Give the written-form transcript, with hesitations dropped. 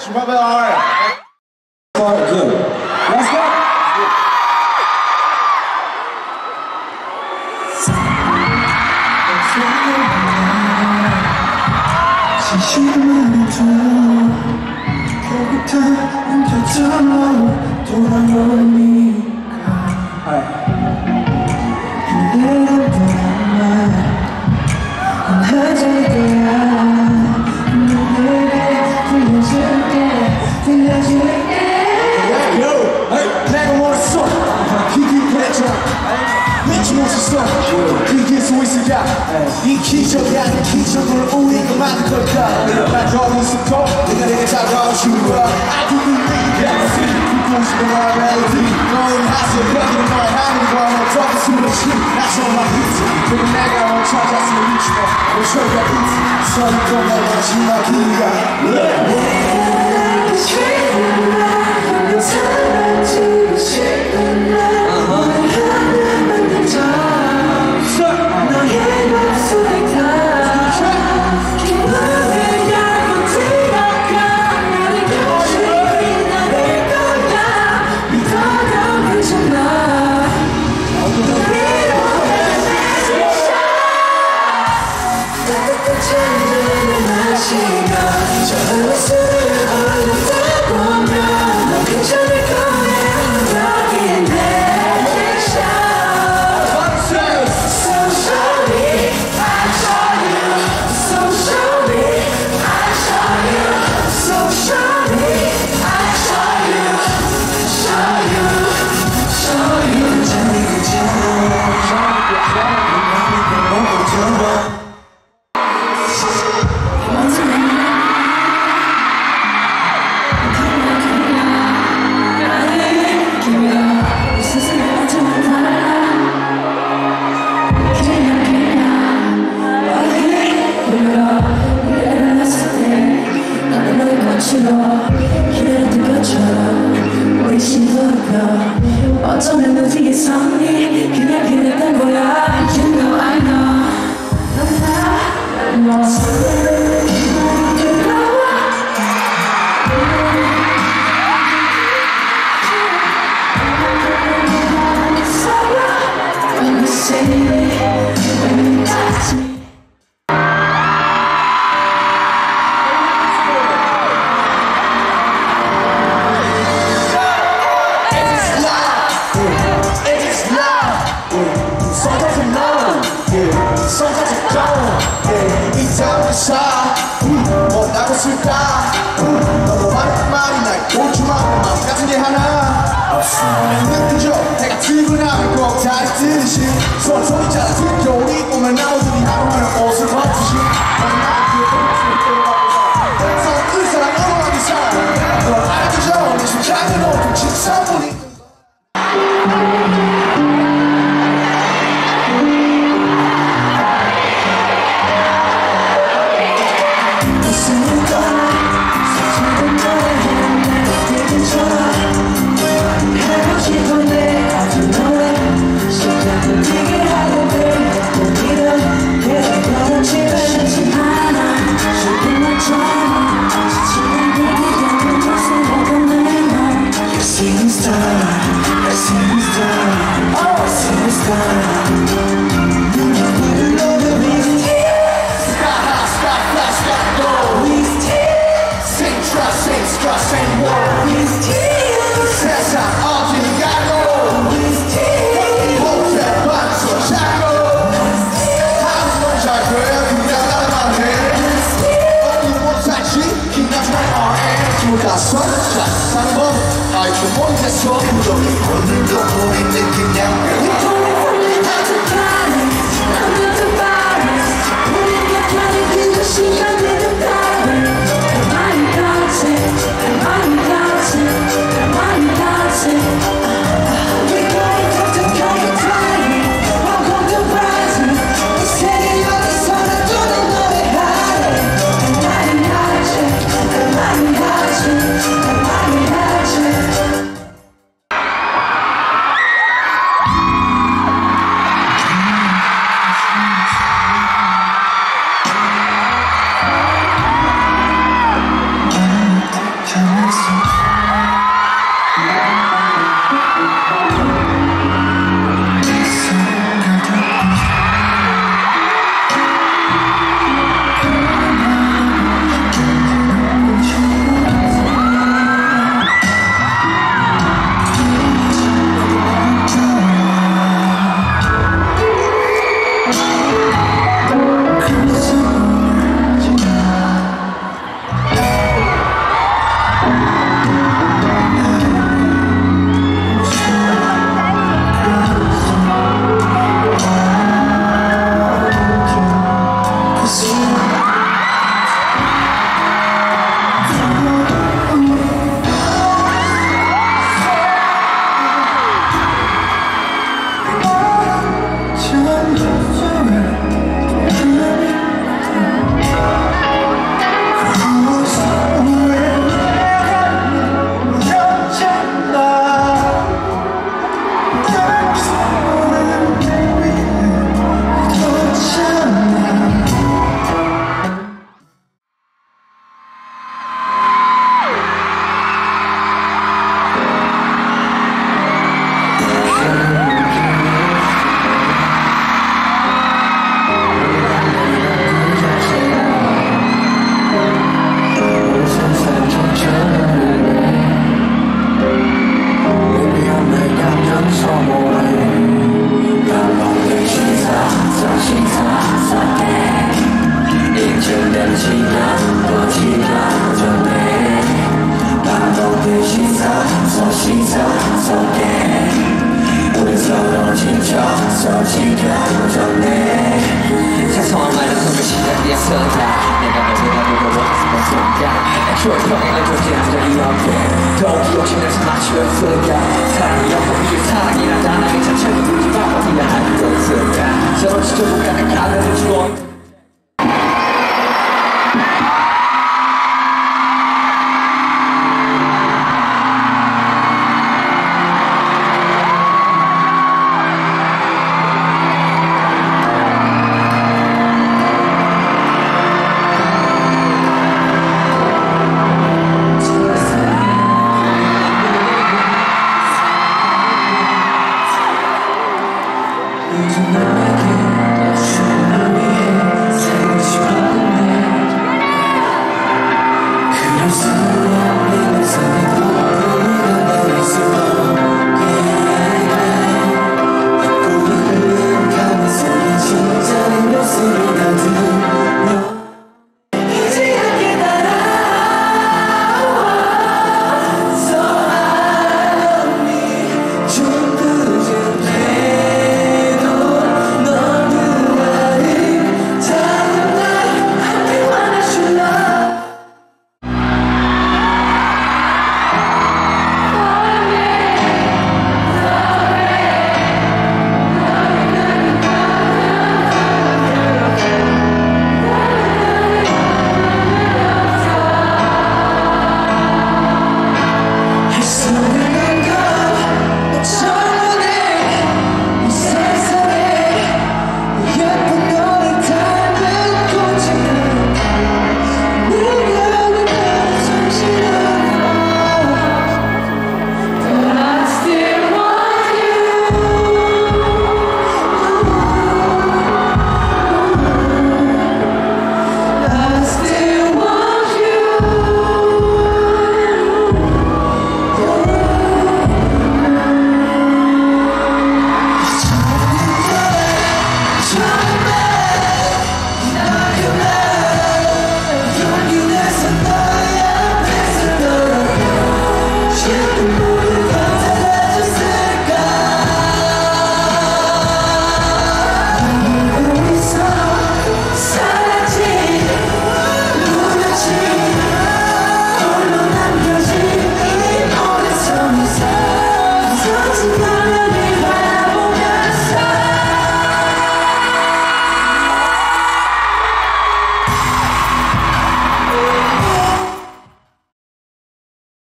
probably are. Good. Let's go. 이 기적이 아닌 기적으로 우리가 만든 걸까 난 거기서도 내가 내게 다가오신 거야 I do believe that 듣고 싶은 너의 멜로디 너의 하소 여기는 너의 하늘과 너 더욱 숨어쉬 나서만 비트 그리고 내가 널 찾았으면 미치고 너 절대 비트 서있고 내 마지막이야 내가 싫은 날 사라지고 싶은 날 원하는 만들 어쩌면 너 뒤에 섰니 그냥 그랬던 거야 You know I know 넌 나 When you say when you touch me 뭐라고 쓸까 너무 많은 말이 날 꽂지마 마음 같은 게 하나 없어 느끼죠 내가 들고 나면 꼭 다리 뜨듯이 소리 잘 듣고 우리 오면 나무들이 하루하루 옷을 벗듯이 그래서 의사랑 어머니 사랑 널 알겠죠 내 심장은 온통 직선분이 시간 전에 반복되신 시선 속에 우린 서로 지쳐서 지겨워졌네 사소한 말로 속을 시작이었을까 내가 널 원했던 순간 애초에 평행을 존재한 적이 없게 더욱이 욕심내서 맞추었을까 사랑이 없고 사랑이란 단어의 자체를 굳이 바꿔야 할 거였을까 서로 지켜보고 가는 가면을 주고